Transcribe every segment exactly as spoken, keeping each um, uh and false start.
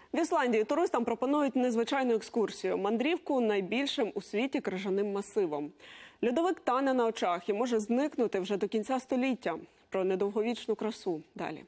В Ісландії туристам пропонують незвичайну екскурсію – мандрівку найбільшим у світі крижаним масивом. Льодовик тане на очах і може зникнути вже до кінця століття. Про недовговічну красу далі.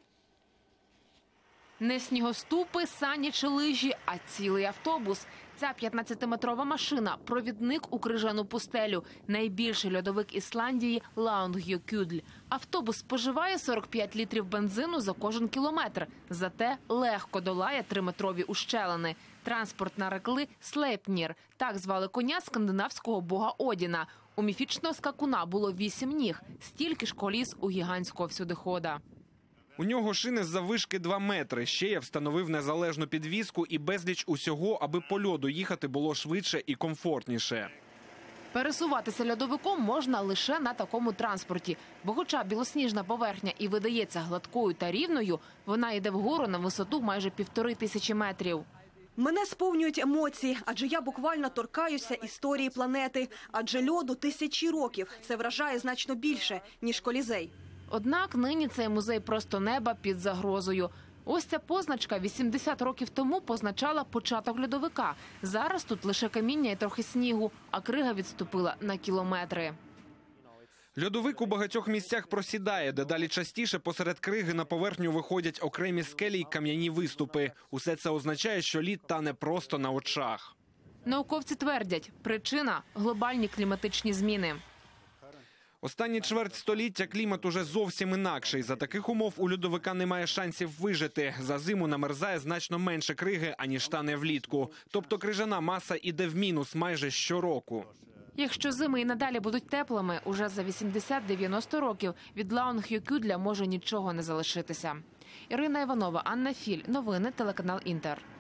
Не снігоступи, сані чи лижі, а цілий автобус. Ця п'ятнадцятиметрова машина – провідник у крижану пустелю. Найбільший льодовик Ісландії – Лаунгьокюдль. Автобус споживає сорок п'ять літрів бензину за кожен кілометр. Зате легко долає триметрові ущелини. Транспорт нарекли Слейпнір. Так звали коня скандинавського бога Одіна. У міфічного скакуна було вісім ніг. Стільки ж коліс у гігантського всюдихода. У нього шини з заввишки два метри. Ще я встановив незалежну підвіску і безліч усього, аби по льоду їхати було швидше і комфортніше. Пересуватися льодовиком можна лише на такому транспорті. Бо хоча білосніжна поверхня і видається гладкою та рівною, вона йде вгору на висоту майже півтори тисячі метрів. Мене сповнюють емоції, адже я буквально торкаюся історії планети. Адже льоду тисячі років. Це вражає значно більше, ніж Колізей. Однак нині цей музей просто неба під загрозою. Ось ця позначка вісімдесят років тому позначала початок льодовика. Зараз тут лише каміння і трохи снігу, а крига відступила на кілометри. Льодовик у багатьох місцях просідає, дедалі частіше посеред криги на поверхню виходять окремі скелі й кам'яні виступи. Усе це означає, що лід тане просто на очах. Науковці твердять, причина – глобальні кліматичні зміни. Останні чверть століття клімат уже зовсім інакший. За таких умов у льодовика немає шансів вижити. За зиму намерзає значно менше криги, аніж тане влітку. Тобто крижана маса іде в мінус майже щороку. Якщо зими і надалі будуть теплими, уже за вісімдесят-дев'яносто років від Лаунгьокюдля може нічого не залишитися. Ірина Іванова, Анна Філь. Новини телеканал Інтер.